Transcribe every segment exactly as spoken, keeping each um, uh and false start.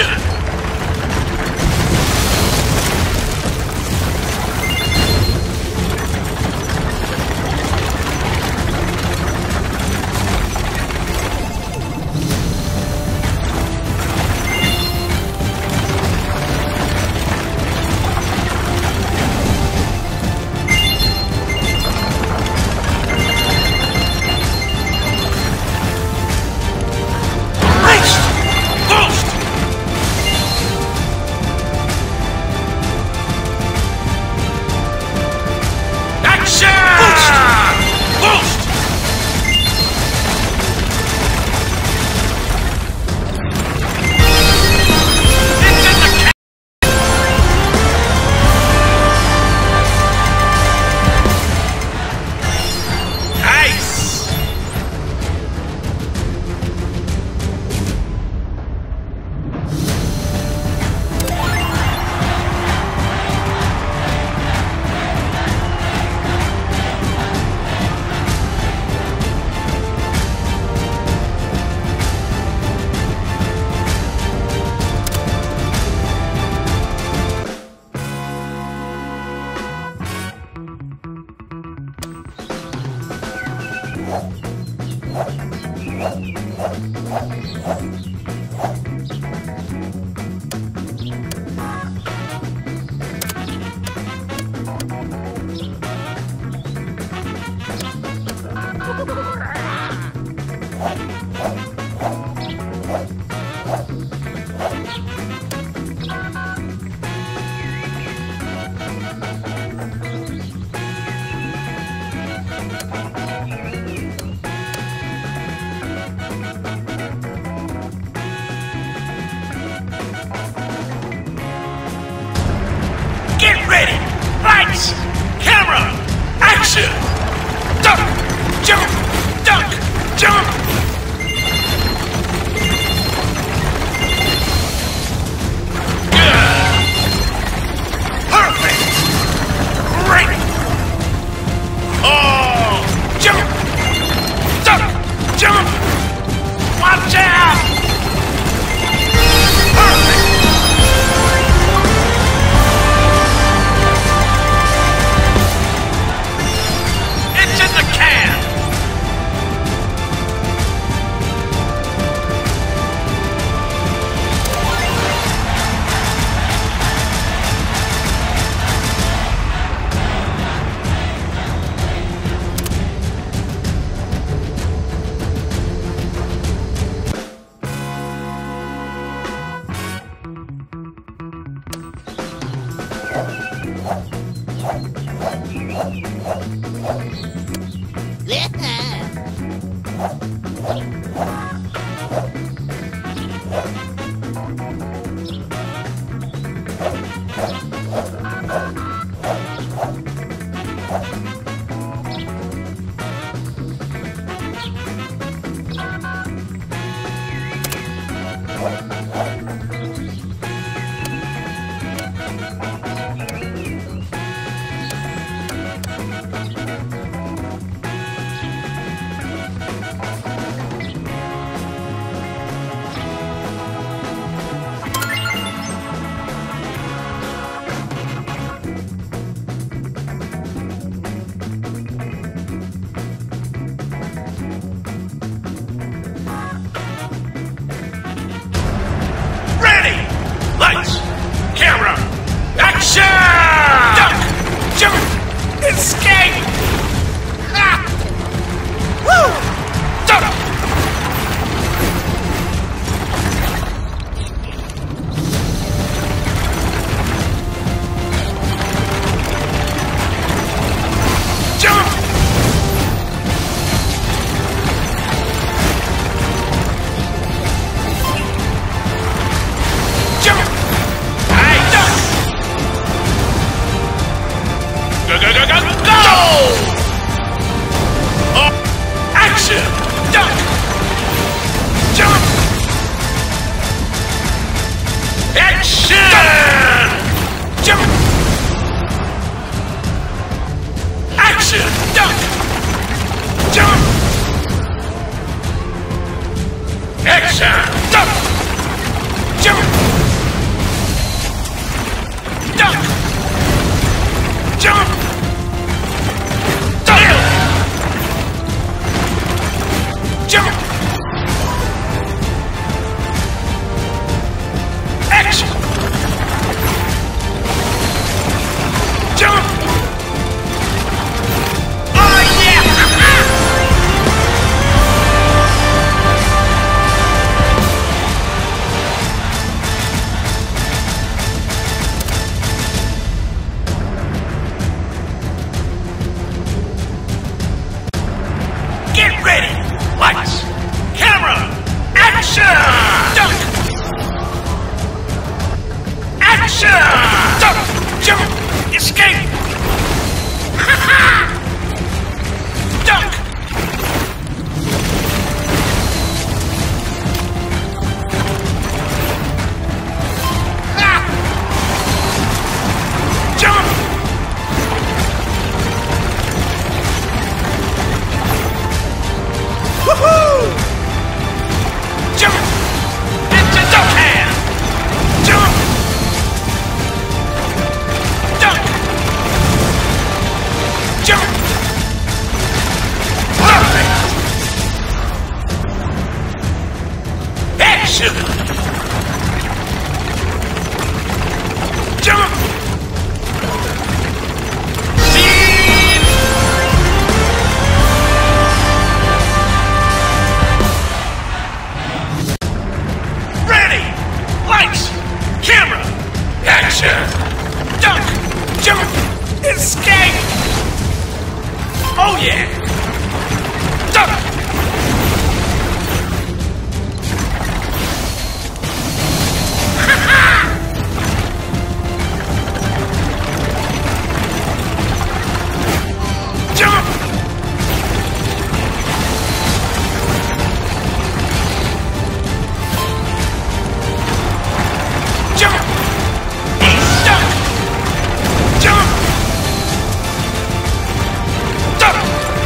Action! Get ready! Lights! Camera! Action! Duck! Jump! Duck! Jump! Good! Perfect! Great! Oh! Jump! Duck! Jump! Watch out! Lights! Camera! Action! Duck! Jump! Escape! Ah! Woo! Duck! Jump! Jump! Go, go, go, go, go! Oh, action! Duck! Jump! Action! Duck! Jump! Action! Duck! Jump! Action! Duck! Jump! Escape! Ha ha! Duck! Ah! Jump! Woohoo! Jump! Into duck hand! Jump! Duck! Jump! Perfect! Action! Jump! Speed! Ready! Lights! Camera! Action! Duck! Jump! Escape! Oh yeah! Duck! Ha ha! Jump! Jump! Duck! Jump! Duck!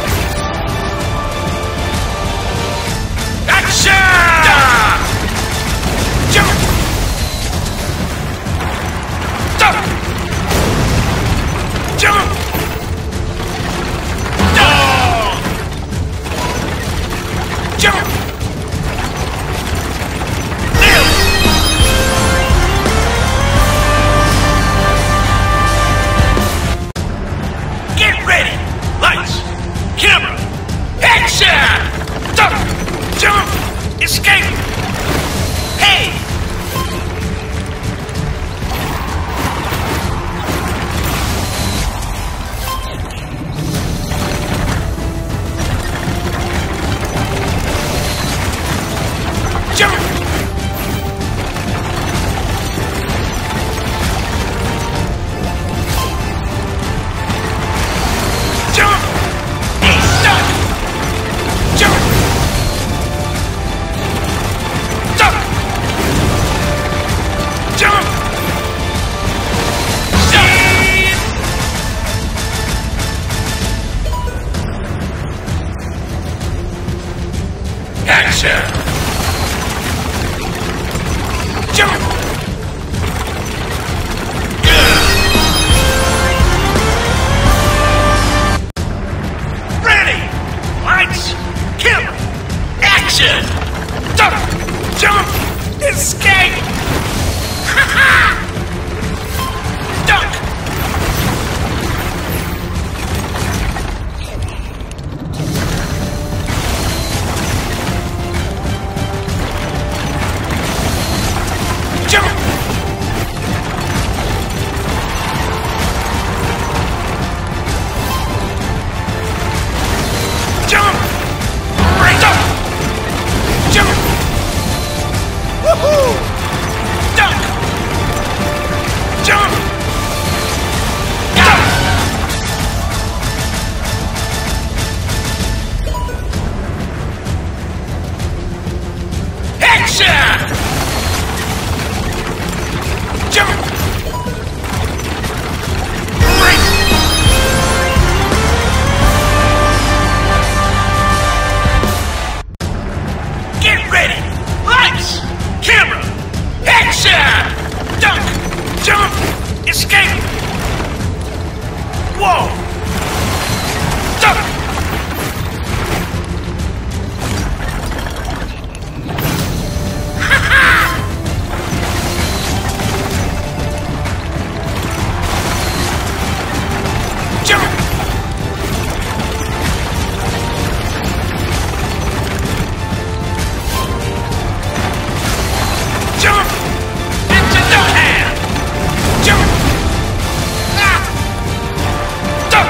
Action! Duck! Jump! Duck! Jump! Duck! Jump! Live! Get ready! Lights! Camera! Action! Duck! Jump! Escape! Hey! Jump! Jump! Duck! Jump! Duck! Jump! Speed! Action! Jump! Ready! Lights! Camera! Action! Duck! Jump! Escape! Ha ha! Duck! Jump! Jump! Right up! Jump! Woohoo! Duck! Jump! Duck! Action! Jump! Right! Get ready! Lights! Camera! Action! Duck! Jump! Escape! Whoa! Duck! Ha ha! Jump! Jump! Into duck hand! Jump! Ah! Duck!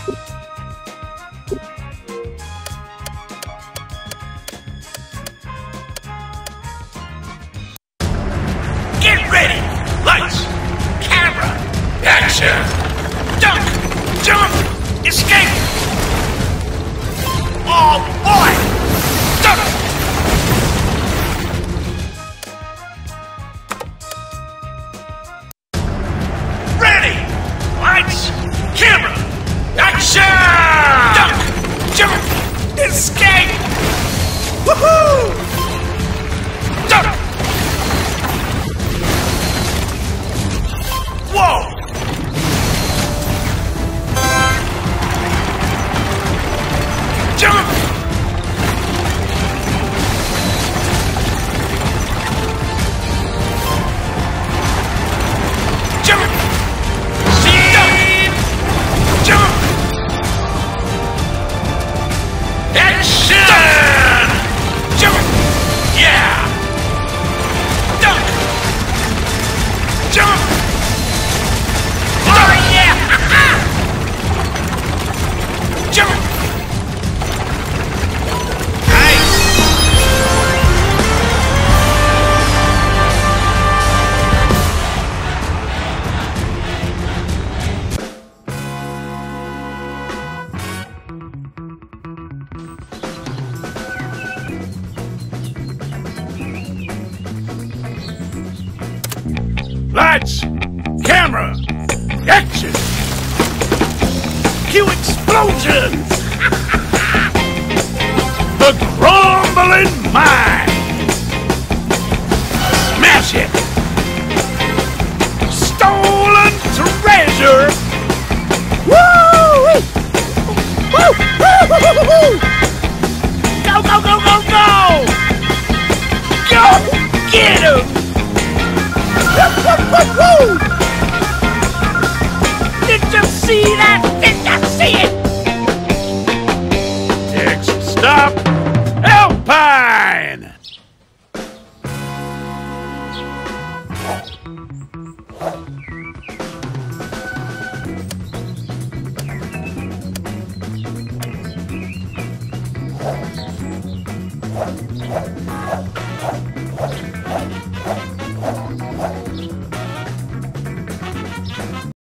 Get ready! Lights! Camera! Action! Duck! Jump! Escape! Oh boy! Duck! Ready! Lights! Camera! Action! Duck! Jump! Escape! Woohoo! Duck! Whoa! Jump! Jump! See? Jump! Action! Jump! Yeah! Duck! Jump! Oh yeah! Jump! Nice! Lights! Camera! Action! Cue explosions! The crumbling mine! Smash it! Stolen treasure! Woo! Woo! Woo! Woo! Go, go, go, go, go! Go! Get him! Woo! Woo! Woo! Woo! Did you see that? Did you see it? Next stop, Alpine!